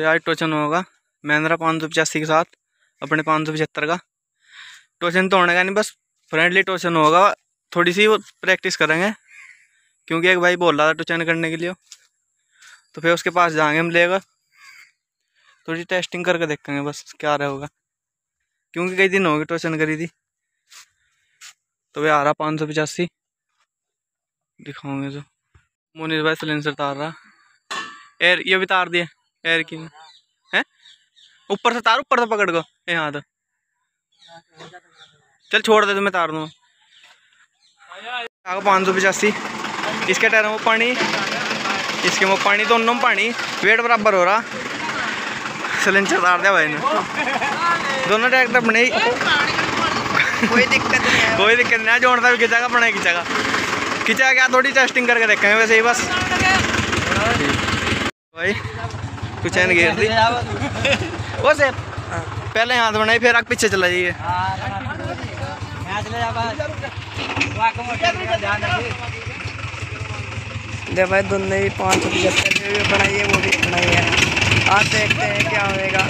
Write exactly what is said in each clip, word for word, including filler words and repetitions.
आज टोचन होगा महिंद्रा पाँच सौ पचासी के साथ अपने पाँच सौ पचहत्तर का। टोचन तो होने का नहीं, बस फ्रेंडली टोचन होगा। थोड़ी सी वो प्रैक्टिस करेंगे क्योंकि एक भाई बोल रहा था टोचन करने के लिए, तो फिर उसके पास जाएंगे हम लेकर, थोड़ी टेस्टिंग करके देखेंगे बस क्या रहा होगा। क्योंकि कई दिन हो गए टोचन करी थी। तो वे आ रहा पाँच सौ पचासी दिखाओगे जो मोनिश भाई सिलेंसर तार रहा। एयर ये भी तार दिए एयर की है, ऊपर से तार, ऊपर से पकड़ को यहाँ तो चल छोड़ दे, तो मैं तार दूँगा। पाँच सौ पचासी इसके टायरों में पानी, इसके में पानी, दोनों में पानी, वेट बराबर हो रहा। सिलेंसर तार दिया भाई ने, दोनों ट्रैक्टर बने कोई दिक्कत नहीं है, कोई दिक्कत नहीं है। जोड़ता भी खिंचागा अपना खिंचागा खिंचा क्या, थोड़ी टेस्टिंग करके देखेंगे वैसे ही बस भाई। कुछ चैन घेर दी वो से पहले हाथ बनाई फिर आग पीछे चला जाइए। दे भाई दोनों ही पाँच सौ पचहत्तर भी बनाई है, वो भी बनाई है। आज देखते हैं क्या होएगा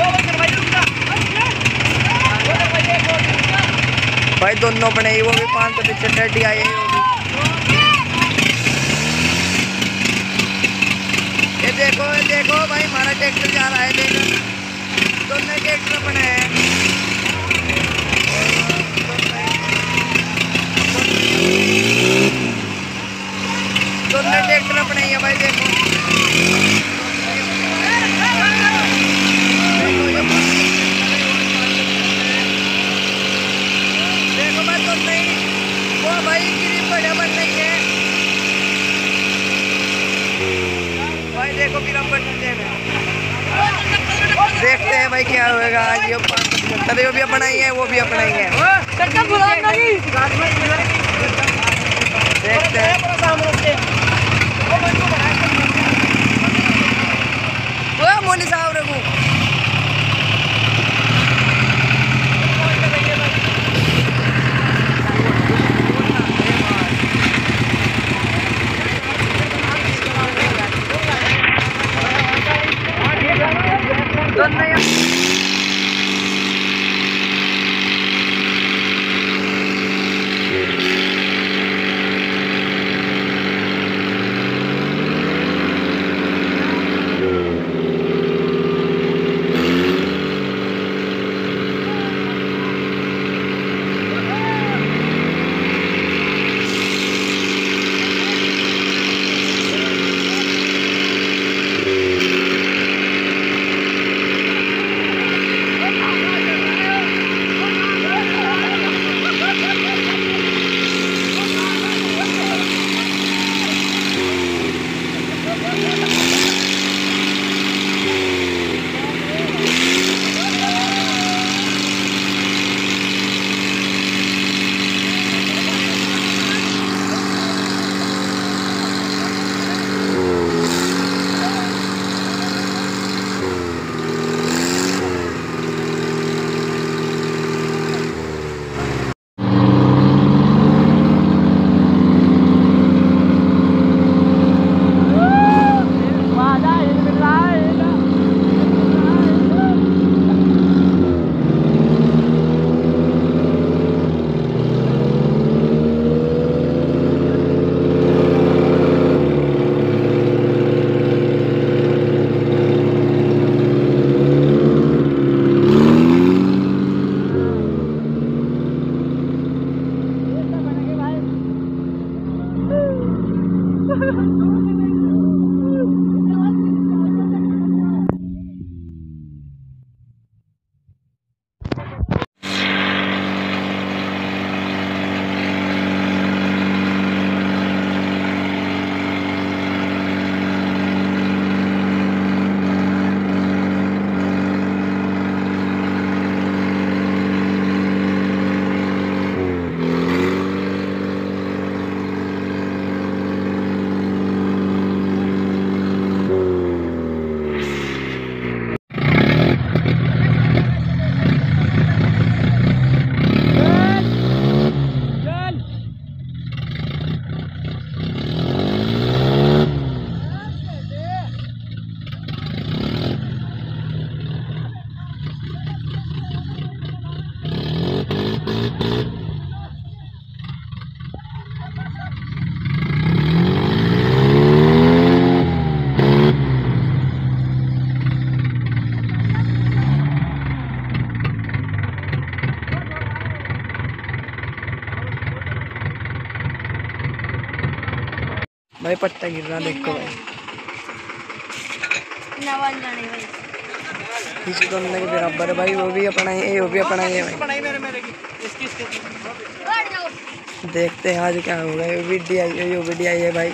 भाई। दोनों बनाई, वो भी पाँच सौ पचहत्तर डी आई है। ये देखो ये देखो भाई, हमारा ट्रैक्टर जा रहा है, देखो दोनों ट्रैक्टर बने हैं। दोनों ट्रैक्टर बने हैं भाई, देखो देखो भाई दोनों ही वो भाई गिरी बढ़िया बन रही है भाई। देखो फिर हम देखते हैं भाई क्या होएगा आज। ये तभी वो भी अपनाई है, वो भी अपनाई है, देखते हैं। वो मोनी साहब रघु भाई पट्टा गिर रहा देखो भाई। इसी दोनों के बराबर है भाई, वो भी अपना ही है वो भी अपना ही है भाई। देखते हैं आज क्या होगा। ये वीडियो आई है, ये वीडियो आई है भाई।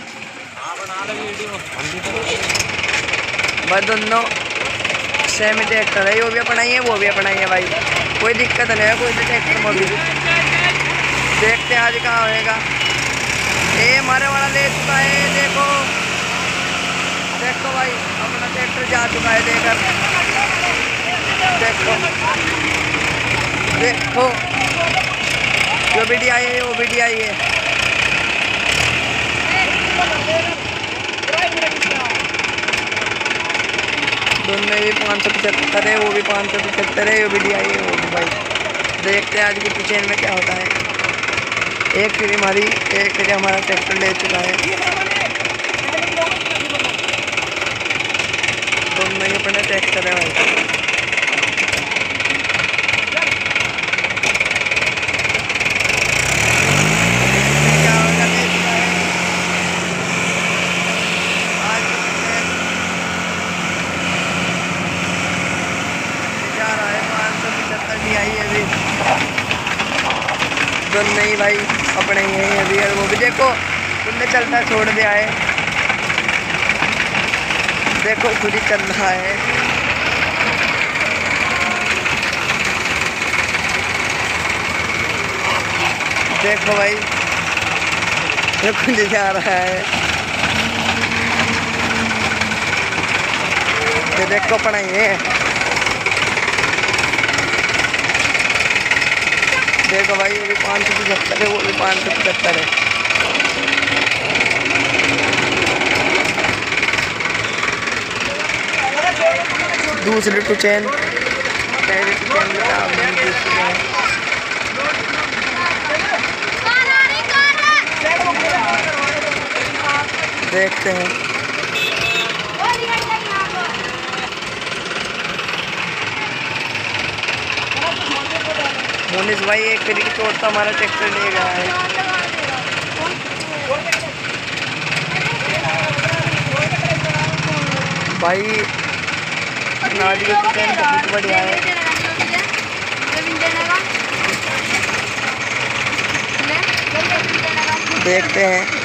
भाई दोनों सेम ट्रैक्टर है, वो भी अपना ही है वो भी अपना ही है भाई, कोई दिक्कत नहीं है कोई भी ट्रैक्टर में भी। देखते हैं आज कहाँ होएगा। ये हमारे वाला ले चुका है, देखो देखो भाई अपना ट्रैक्टर जा चुका है लेकर। देखो देखो जो वीडियो आई है वो वीडियो आई है। दोनों भी पाँच सौ पचहत्तर है, वो भी पाँच सौ पचहत्तर है, वो वीडियो आई है वो भी भाई। देखते हैं आज की किचन में क्या होता है। एक फिर हमारी एक फिर हमारा ट्रैक्टर ले चुका है। दोनों ही अपने ट्रैक्टर है भाई। दोनों ही भाई अपने ही हैं अभी। वो भी देखो उनने चलता छोड़ दिया है, देखो खुद ही चल रहा है। देखो भाई ये खुद ही जा रहा है। ये देखो अपना ही है। देखो भाई ये भी पाँच सौ पचहत्तर है, वो भी पाँच सौ पचहत्तर है। दूसरी टू चैन पहले टू चैन देखते हैं। मोनिस भाई एक फिर की चोट तो हमारा ट्रैक्टर ले गया है भाई। नाली की ट्रेन बहुत बढ़िया है। देखते हैं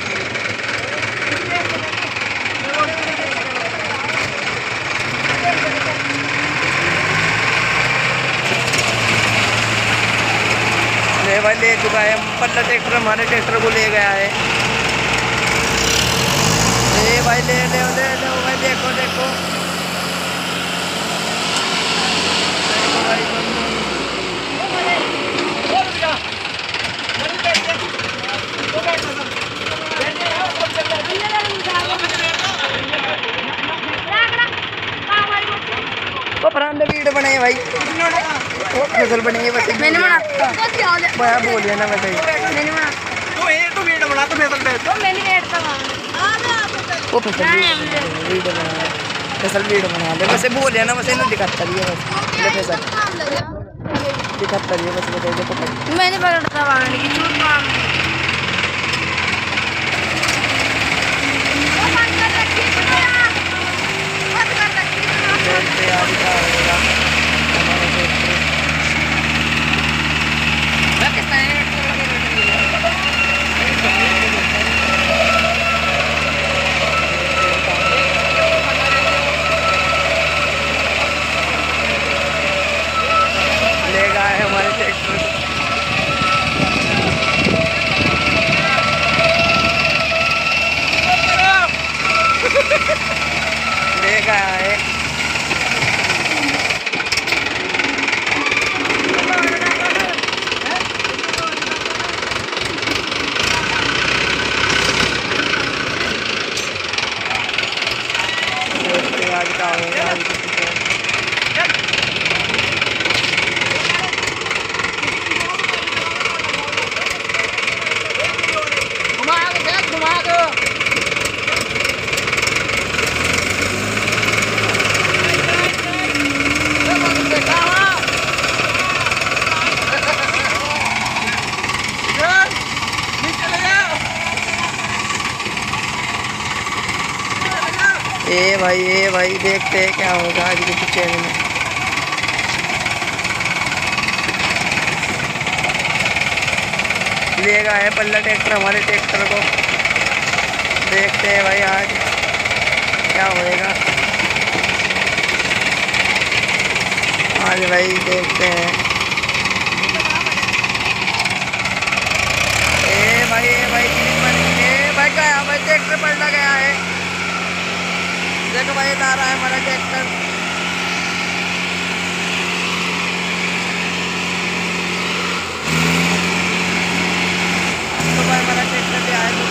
भाई ले चुका है पल्ला ट्रैक्टर, हमारे ट्रैक्टर को ले गया है। ये भाई ले ले ले ले भाई देखो देखो देखो भाई वो परांठे वीडियो बनाए भाई, वो फसल बनी है बस। मैंने बना मैं बोल लिया ना बताइए। मैंने बना तो ये तो वीडियो बना तो फसल दे तो मैंने ऐड करवा वो फसल वीडियो बना फसल वीडियो बना दे बस। बोल लिया ना बस इन्हें दिखाता रही है बस ले फसल दिखाता रही है बस बताइए। देखो मैंने पकड़ता वांड की चूत मार वो बंद कर रखी है बंद कर रखी है। तैयारी का होगा हमारा ट्रैक्टर ले गए हमारे ट्रैक्टर। ए भाई ए भाई देखते हैं क्या होगा आज के चैनल में। लेगा है पल्ला ट्रैक्टर हमारे ट्रैक्टर को। देखते हैं भाई आज क्या होएगा। आज भाई देखते हैं। ए भाई ए भाई ए भाई गया भाई ट्रैक्टर पलटा गया है। देखो भाई ला रहा है हमारा ट्रैक्टर। तो भाई हमारा ट्रैक्टर भी आया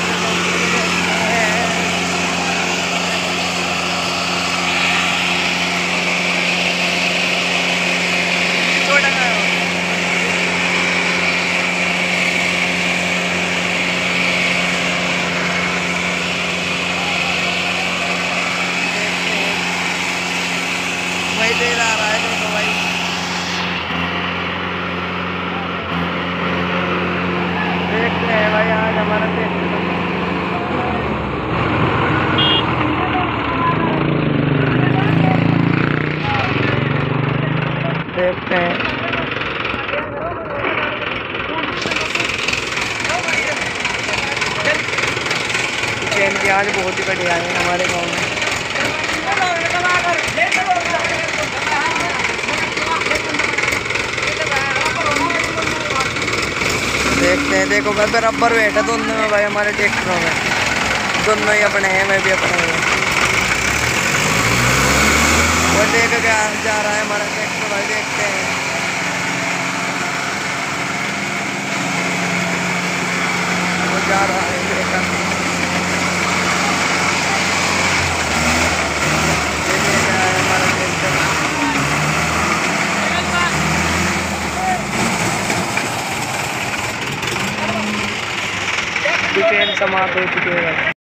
छोटा गया। भाई दे रहा है देखो भाई। देखते हैं भाई आज हमारा ट्रैक्टर। देखते हैं चैन की आज बहुत ही बढ़िया है हमारे गाँव में। देखते हैं देखो भाई बराबर वेट है दोनों में भाई हमारे ट्रैक्टरों में। दोनों ही अपने हैं मैं भी अपने हूँ। वो लेकर के जा रहा है हमारा ट्रैक्टर भाई। देखते हैं वो जा रहा है लेकर। हमारा ट्रैक्टर समाप्त हो चुके हैं।